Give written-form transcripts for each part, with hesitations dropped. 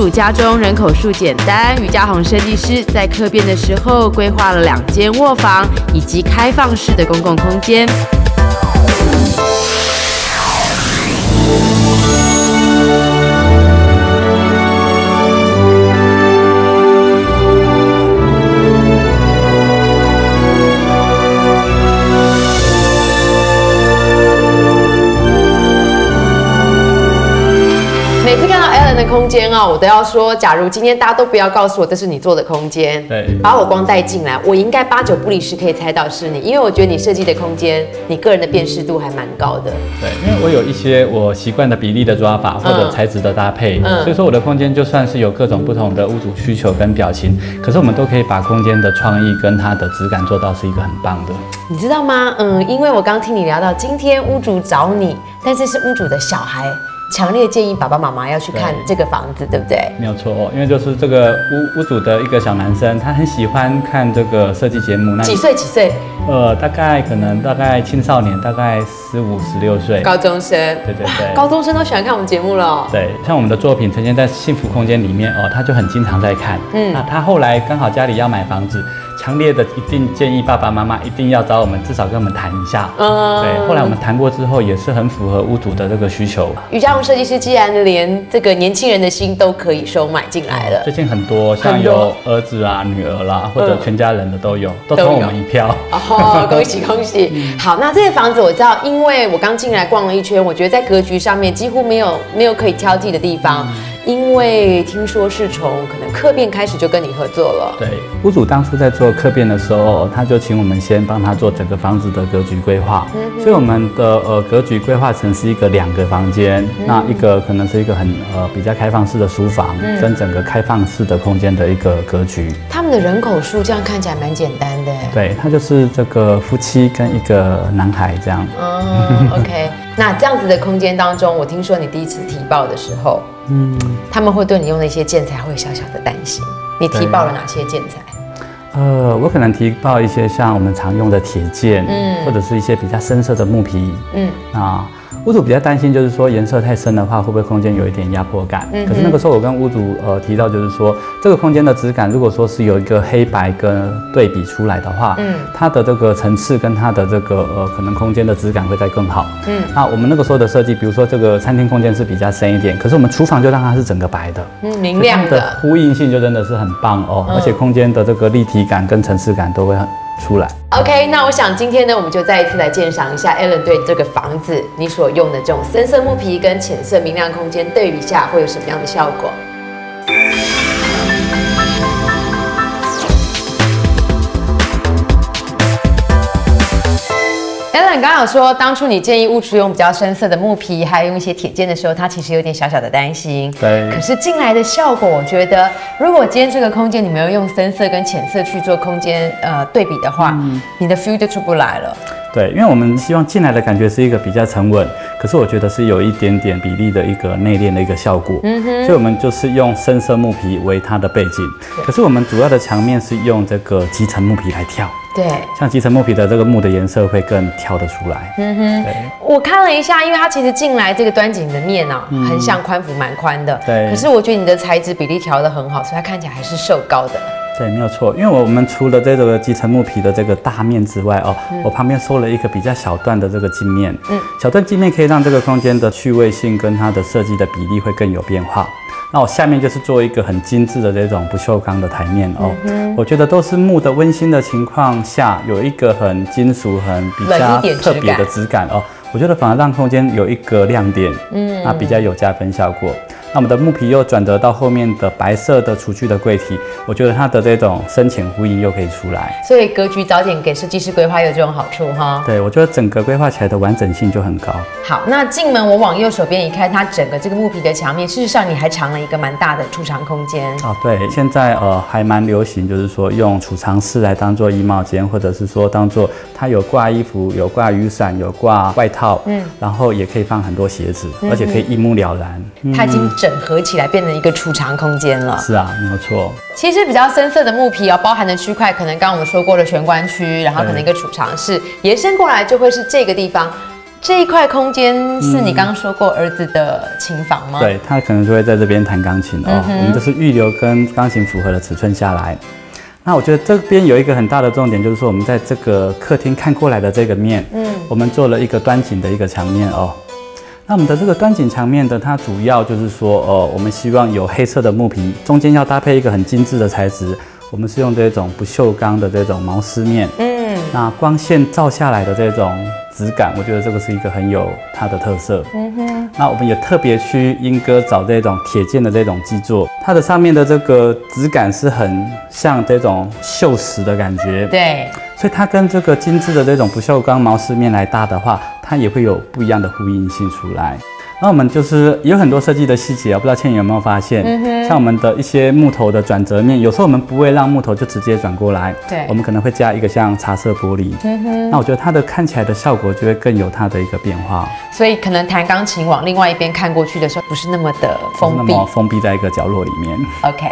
主家中人口数简单，于家宏设计师在客变的时候规划了2间卧房以及开放式的公共空间。每次看到 Alan 的空间我都要说，假如今天大家都不要告诉我这是你做的空间， 对， 把我光带进来，我应该8、9不离10可以猜到是你，因为我觉得你设计的空间，你个人的辨识度还蛮高的。 对，因为我有一些我习惯的比例的抓法或者材质的搭配，所以说我的空间就算是有各种不同的屋主需求跟表情，可是我们都可以把空间的创意跟它的质感做到是一个很棒的。 你知道吗？因为我刚听你聊到，今天屋主找你，但是是屋主的小孩。强烈建议爸爸妈妈要去看这个房子，对不对？没有错因为就是这个屋主的一个小男生，他很喜欢看这个设计节目。那几岁？ 大概青少年，大概15、16岁。 高中生。对。高中生都喜欢看我们节目了。 对，像我们的作品呈现在幸福空间里面他就很经常在看。那他后来刚好家里要买房子。强烈的一定建议爸爸妈妈一定要找我们，至少跟我们谈一下。对。后来我们谈过之后，也是很符合屋主的这个需求。于家宏设计师既然连这个年轻人的心都可以收买进来了，最近很多像有儿子啊、女儿啦，或者全家人的都有，都投我们一票。恭喜恭喜！好，那这个房子我知道，因为我刚进来逛了一圈，我觉得在格局上面几乎没有可以挑剔的地方。因为听说是从可能客变开始就跟你合作了。对，屋主当初在做客变的时候，他就请我们先帮他做整个房子的格局规划。所以我们的格局规划成是一个2个房间，那一个可能是一个很比较开放式的书房，跟整个开放式的空间的一个格局。他们的人口数这样看起来蛮简单的。对，他就是这个夫妻跟一个男孩这样。OK， 那这样子的空间当中，我听说你第一次提报的时候。他们会对你用的一些建材会小小的担心。你提报了哪些建材？我可能提报一些像我们常用的铁件，或者是一些比较深色的木皮，屋主比较担心，就是说颜色太深的话，会不会空间有一点压迫感？可是那个时候我跟屋主提到，就是说这个空间的质感，如果说是有一个黑白跟对比出来的话，它的这个层次跟它的这个可能空间的质感会再更好。那我们那个时候的设计，比如说这个餐厅空间是比较深一点，可是我们厨房就让它是整个白的，明亮的，呼应性就真的是很棒而且空间的这个立体感跟层次感都会很出来。OK， 那我想今天呢，我们就再一次来鉴赏一下 Alan 对这个房子你所用的这种深色木皮跟浅色明亮空间对比下会有什么样的效果。Alan 刚刚有说，当初你建议屋主用比较深色的木皮，还有用一些铁件的时候，他其实有点小小的担心。对。可是进来的效果，我觉得，如果今天这个空间你没有用深色跟浅色去做空间对比的话，你的 feel 就出不来了。对，因为我们希望进来的感觉是一个比较沉稳，可是我觉得是有一点点比例的一个内敛的一个效果。所以我们就是用深色木皮为它的背景，可是我们主要的墙面是用这个集成木皮来跳。对，像集成木皮的这个木的颜色会更跳得出来。对，我看了一下，因为它其实进来这个端景的面很像宽幅蛮宽的。对，可是我觉得你的材质比例调得很好，所以它看起来还是瘦高的。对，没有错，因为我们除了这个集成木皮的这个大面之外我旁边收了一个比较小段的这个镜面。小段镜面可以让这个空间的趣味性跟它的设计的比例会更有变化。那我下面就是做一个很精致的这种不锈钢的台面我觉得都是木的温馨的情况下，有一个很金属、很比较特别的质感我觉得反而让空间有一个亮点，比较有加分效果。那我们的木皮又转折到后面的白色的厨具的柜体，我觉得它的这种深浅呼应又可以出来。所以格局早点给设计师规划有这种好处哈。对，我觉得整个规划起来的完整性就很高。好，那进门我往右手边一看，它整个这个木皮的墙面，事实上你还藏了一个蛮大的储藏空间。对，现在还蛮流行，就是说用储藏室来当做衣帽间，或者是说当做它有挂衣服、有挂雨伞、有挂外套，然后也可以放很多鞋子，而且可以一目了然。它已经整合起来变成一个储藏空间了。是啊，没有错。其实比较深色的木皮包含的区块，可能刚刚我们说过的玄关区，然后可能一个储藏室，延伸过来就会是这个地方。 这一块空间是你刚刚说过儿子的琴房吗？ 对，他可能就会在这边弹钢琴哦。我们就是预留跟钢琴符合的尺寸下来。那我觉得这边有一个很大的重点，就是说我们在这个客厅看过来的这个面，我们做了一个端景的一个墙面哦。那我们的这个端景墙面的，它主要就是说，我们希望有黑色的木皮，中间要搭配一个很精致的材质。我们是用这种不锈钢的这种毛丝面，那光线照下来的这种质感，我觉得这个是一个很有它的特色。那我们也特别去莺歌找这种铁件的这种基座，它的上面的这个质感是很像这种锈蚀的感觉。 对， 所以它跟这个精致的这种不锈钢毛丝面来搭的话，它也会有不一样的呼应性出来。那我们就是有很多设计的细节，不知道倩颖有没有发现？像我们的一些木头的转折面，有时候我们不会让木头就直接转过来，对，我们可能会加一个像茶色玻璃。那我觉得它的看起来的效果就会更有它的一个变化。 所以可能弹钢琴往另外一边看过去的时候，不是那么的封闭， 那么封闭在一个角落里面。 OK。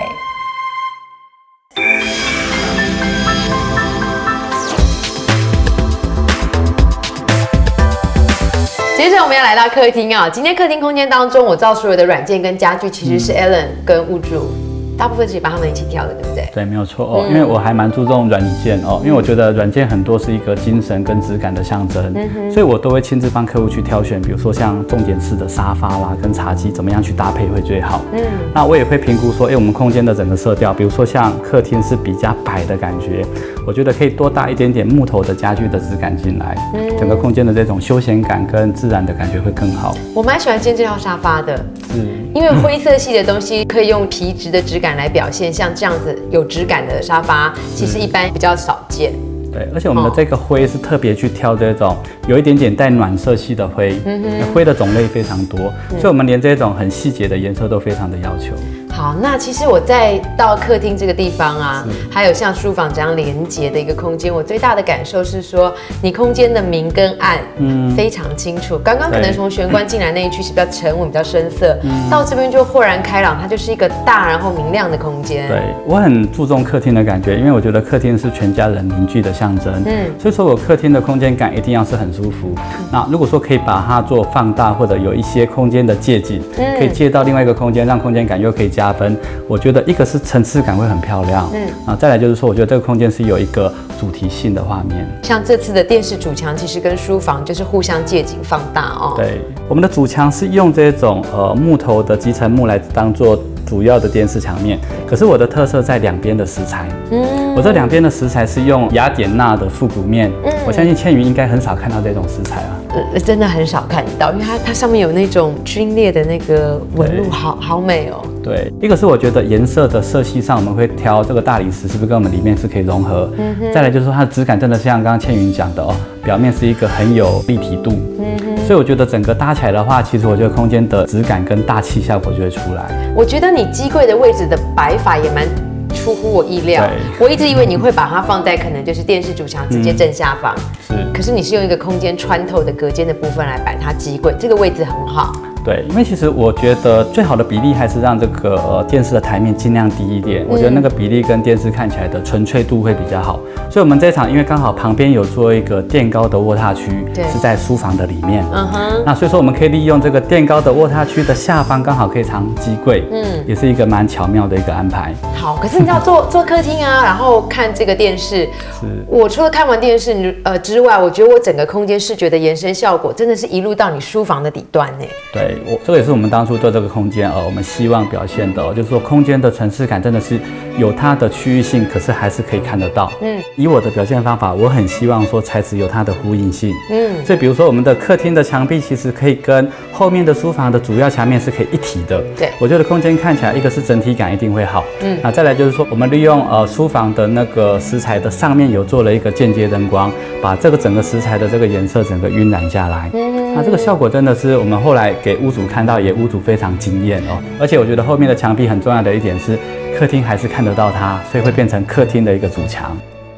接着我们要来到客厅啊，今天客厅空间当中，我知道所有的软件跟家具其实是 Alan 跟屋主大部分是帮他们一起挑的，对不对？ 对，没有错哦。因为我还蛮注重软件哦，因为我觉得软件很多是一个精神跟质感的象征，所以我都会亲自帮客户去挑选，比如说像重点式的沙发啦，跟茶几怎么样去搭配会最好。那我也会评估说，我们空间的整个色调，比如说像客厅是比较白的感觉，我觉得可以多搭一点点木头的家具的质感进来，整个空间的这种休闲感跟自然的感觉会更好。 我蛮喜欢今天这套沙发的，因为灰色系的东西可以用皮质的质感来表现，像这样子有质感的沙发，其实一般比较少见。 对，而且我们的这个灰是特别去挑这种有一点点带暖色系的灰，灰的种类非常多，所以我们连这种很细节的颜色都非常的要求。 好，那其实我在到客厅这个地方啊，还有像书房这样连接的一个空间，我最大的感受是说，你空间的明跟暗，非常清楚。刚刚可能从玄关进来那一区是比较沉稳、比较深色，到这边就豁然开朗，它就是一个大然后明亮的空间。 对，我很注重客厅的感觉，因为我觉得客厅是全家人凝聚的象征。所以说我客厅的空间感一定要是很舒服。那如果说可以把它做放大，或者有一些空间的借景，可以借到另外一个空间，让空间感又可以加分。我觉得一个是层次感会很漂亮，再来就是说，我觉得这个空间是有一个主题性的画面。 像这次的电视主墙，其实跟书房就是互相借景放大哦。 对，我们的主墙是用这种木头的集成木来当做主要的电视墙面，可是我的特色在两边的石材。我这两边的石材是用雅典娜的复古面。我相信倩云应该很少看到这种石材啊。 真的很少看到，因为它上面有那种皲裂的那个纹路，好美哦。 对，一个是我觉得颜色的色系上，我们会挑这个大理石是不是跟我们里面是可以融合。再来就是说它的质感真的像刚刚倩云讲的哦，表面是一个很有立体度。所以我觉得整个搭起来的话，其实我觉得空间的质感跟大气效果就会出来。 我觉得你机柜的位置的摆法也蛮出乎我意料，我一直以为你会把它放在可能就是电视主墙直接正下方，可是你是用一个空间穿透的隔间的部分来摆它机柜，这个位置很好。对， 因为其实我觉得最好的比例还是让这个电视的台面尽量低一点，我觉得那个比例跟电视看起来的纯粹度会比较好。所以我们这场因为刚好旁边有做一个垫高的卧榻区，是在书房的里面，那所以说我们可以利用这个垫高的卧榻区的下方刚好可以藏机柜，也是一个蛮巧妙的一个安排。 好，可是你知道坐客厅啊，然后看这个电视，我除了看完电视之外，我觉得我整个空间视觉的延伸效果真的是一路到你书房的底端呢。 对，这个也是我们当初做这个空间我们希望表现的就是说空间的层次感真的是有它的区域性，可是还是可以看得到。以我的表现方法，我很希望说材质有它的呼应性。所以比如说我们的客厅的墙壁其实可以跟后面的书房的主要墙面是可以一体的。对，我觉得空间看起来一个是整体感一定会好。那再来就是说我们利用书房的那个石材的上面有做了一个间接灯光，把这个整个石材的这个颜色整个晕染下来。那这个效果真的是我们后来给屋主看到，也屋主非常惊艳哦。而且我觉得后面的墙壁很重要的一点是，客厅还是看得到它，所以会变成客厅的一个主墙。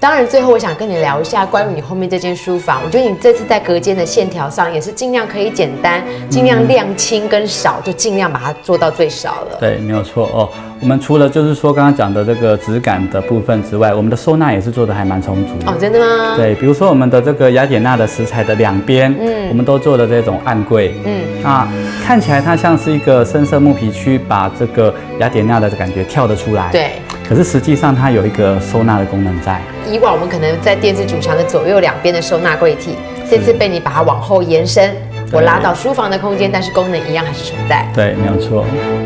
当然，最后我想跟你聊一下关于你后面这间书房。我觉得你这次在隔间的线条上也是尽量可以简单，尽量量轻跟少，就尽量把它做到最少了。 对，没有错哦。我们除了就是说刚刚讲的这个质感的部分之外，我们的收纳也是做的还蛮充足哦。真的吗？ 对，比如说我们的这个雅典娜的石材的两边，我们都做了这种暗柜，那看起来它像是一个深色木皮区，把这个雅典娜的感觉跳得出来。 对。 可是实际上它有一个收纳的功能在。 以往我们可能在电视主墙的左右两边的收纳柜体，这次被你把它往后延伸，我拉到书房的空间，但是功能一样还是存在。 对，没有错。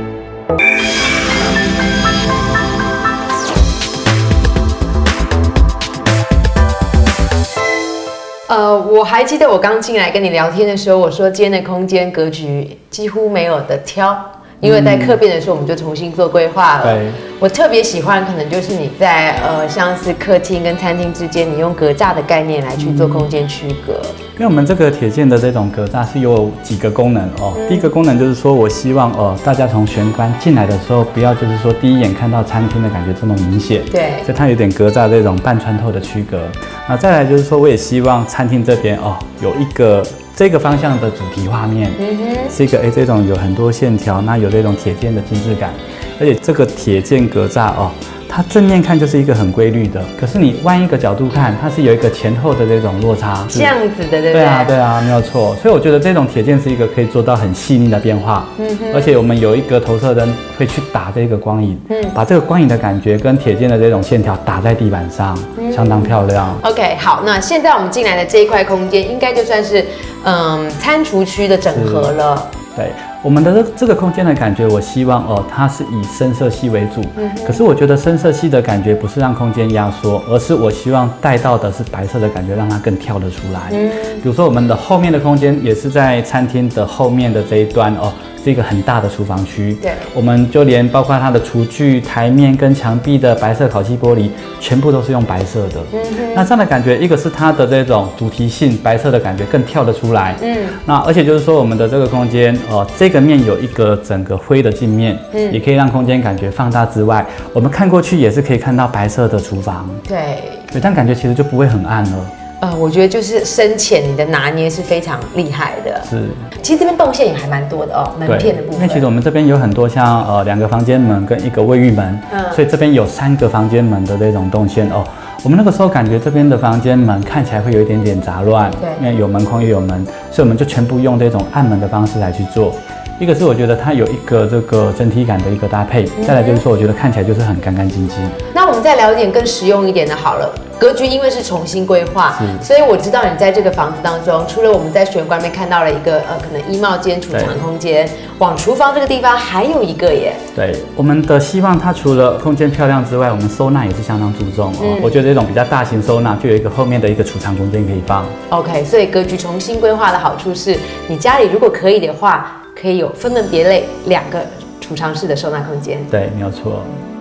我还记得我刚进来跟你聊天的时候，我说今天的空间格局几乎没有得挑。因为在客变的时候，我们就重新做规划了。 对， 我特别喜欢，可能就是你在像是客厅跟餐厅之间，你用格栅的概念来去做空间区隔。 因为我们这个铁件的这种格栅是有几个功能哦。第一个功能就是说我希望大家从玄关进来的时候，不要就是说第一眼看到餐厅的感觉这么明显。 对， 所以它有点格栅这种半穿透的区隔。那再来就是说，我也希望餐厅这边有一个。这个方向的主题画面，是一个这种有很多线条，那有这种铁件的精致感，而且这个铁件格栅它正面看就是一个很规律的，可是你弯一个角度看，它是有一个前后的这种落差， 这样子的，对不对？ 对啊，没有错。所以我觉得这种铁件是一个可以做到很细腻的变化，而且我们有一个投射灯会去打这个光影，把这个光影的感觉跟铁件的这种线条打在地板上，相当漂亮。 OK， 好，那现在我们进来的这一块空间，应该就算是餐厨区的整合了。 对，我们的这个空间的感觉，我希望它是以深色系为主。可是我觉得深色系的感觉不是让空间压缩，而是我希望带到的是白色的感觉，让它更跳得出来。比如说我们的后面的空间也是在餐厅的后面的这一端是一个很大的厨房区。 对， 我们就连包括它的厨具、台面跟墙壁的白色烤漆玻璃，全部都是用白色的。那这样的感觉，一个是它的这种主题性，白色的感觉更跳得出来。那而且就是说我们的这个空间这个面有一个整个灰的镜面，也可以让空间感觉放大之外，我们看过去也是可以看到白色的厨房。 对， 这样感觉其实就不会很暗了。 我觉得就是深浅你的拿捏是非常厉害的。 是， 其实这边动线也还蛮多的门片的部分。 因为其实我们这边有很多像2个房间门跟1个卫浴门，所以这边有3个房间门的这种动线我们那个时候感觉这边的房间门看起来会有一点点杂乱， 对， 因为有门框也有门，所以我们就全部用这种暗门的方式来去做。一个是我觉得它有一个这个整体感的一个搭配，再来就是说我觉得看起来就是很干干净净。 那我们再聊一点更实用一点的好了。格局因为是重新规划，所以我知道你在这个房子当中，除了我们在玄关面看到了一个可能衣帽间、储藏空间，往厨房这个地方还有一个耶。 对，我们的希望它除了空间漂亮之外，我们收纳也是相当注重我觉得这种比较大型收纳，就有一个后面的一个储藏空间可以放。 OK， 所以格局重新规划的好处是，你家里如果可以的话，可以有分门别类2个储藏室的收纳空间。 对，没有错。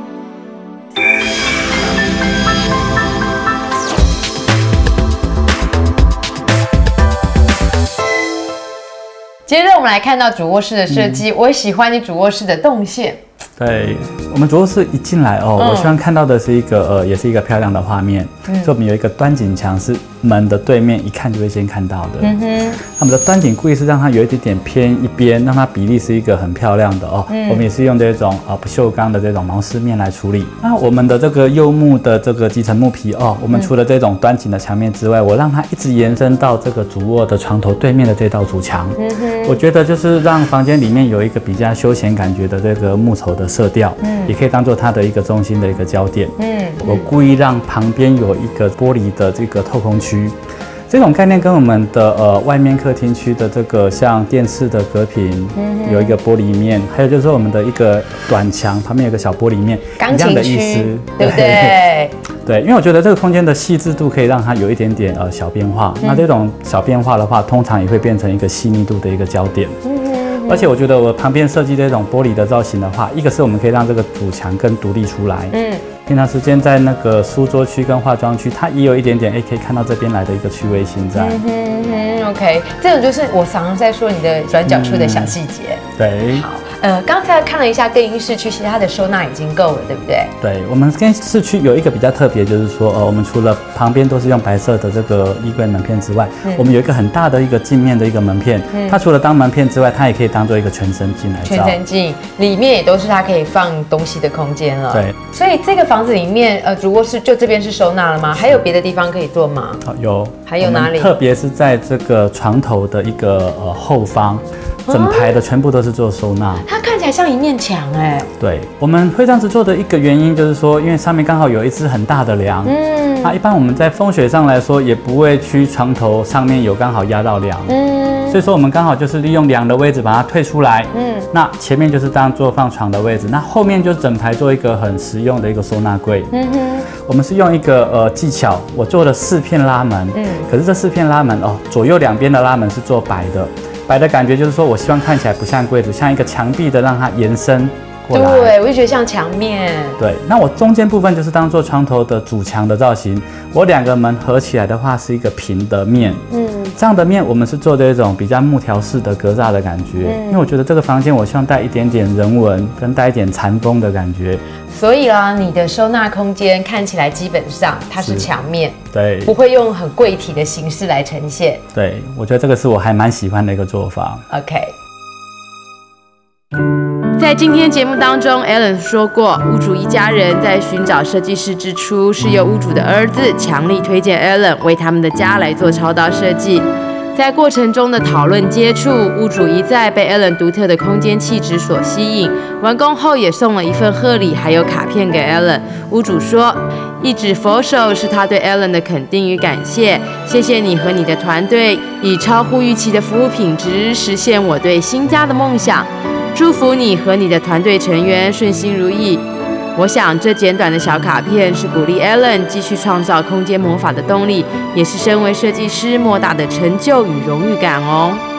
接着我们来看到主卧室的设计，我也喜欢你主卧室的动线。 对，我们主卧室一进来我希望看到的是一个也是一个漂亮的画面。所以我们有一个端景墙是门的对面，一看就会先看到的。那我们的端景故意是让它有一点点偏一边，让它比例是一个很漂亮的我们也是用这种不锈钢的这种毛丝面来处理。那我们的这个柚木的这个集成木皮我们除了这种端景的墙面之外，我让它一直延伸到这个主卧的床头对面的这道主墙。我觉得就是让房间里面有一个比较休闲感觉的这个木头的色调，也可以当做它的一个中心的一个焦点。我故意让旁边有一个玻璃的这个透空区，这种概念跟我们的外面客厅区的这个像电视的隔屏，有一个玻璃面，还有就是说我们的一个短墙旁边有个小玻璃面，一样的意思， 对不对？ 对，因为我觉得这个空间的细致度可以让它有一点点小变化，那这种小变化的话，通常也会变成一个细腻度的一个焦点。而且我觉得我旁边设计这种玻璃的造型的话，一个是我们可以让这个主墙更独立出来。平常时间在那个书桌区跟化妆区，它也有一点点可以看到这边来的一个趣味性在。 OK， 这种就是我常常在说你的转角处的小细节。 对。 好， 刚才看了一下更衣室区，其实它的收纳已经够了，对不对？ 对，我们更衣室区有一个比较特别，就是说，我们除了旁边都是用白色的这个衣柜门片之外，我们有一个很大的一个镜面的一个门片，它除了当门片之外，它也可以当做一个全身镜来照。 全身镜里面也都是它可以放东西的空间了。 对， 所以这个房子里面，主卧室就这边是收纳了吗？还有别的地方可以做吗？ 有， 还有哪里？ 特别是在这个床头的一个后方。整排的全部都是做收纳， 它看起来像一面墙哎。 对，我们会这样子做的一个原因就是说，因为上面刚好有一只很大的梁，那一般我们在风水上来说也不会去床头上面有刚好压到梁，所以说我们刚好就是利用梁的位置把它退出来，那前面就是当做放床的位置，那后面就整排做一个很实用的一个收纳柜。我们是用一个技巧，我做了4片拉门，可是这4片拉门左右两边的拉门是做白的。白的感觉就是说，我希望看起来不像柜子，像一个墙壁的，让它延伸过来。 对，我就觉得像墙面。 对，那我中间部分就是当做床头的主墙的造型。我2个门合起来的话，是一个平的面。这样的面我们是做这种比较木条式的格栅的感觉。因为我觉得这个房间我希望带一点点人文，跟带一点禅风的感觉。 所以啦，你的收纳空间看起来基本上它是墙面， 对， 不会用很柜体的形式来呈现。 对，我觉得这个是我还蛮喜欢的一个做法。 OK。在今天节目当中 ，Alan 说过，屋主一家人在寻找设计师之初，是由屋主的儿子强力推荐 Alan 为他们的家来做超导设计。在过程中的讨论接触，屋主一再被 Alan 独特的空间气质所吸引。完工后也送了一份贺礼，还有卡片给 Alan。屋主说，一指佛手是他对 Alan 的肯定与感谢。谢谢你和你的团队以超乎预期的服务品质，实现我对新家的梦想。祝福你和你的团队成员顺心如意。我想这简短的小卡片是鼓励 Alan 继续创造空间魔法的动力，也是身为设计师莫大的成就与荣誉感哦。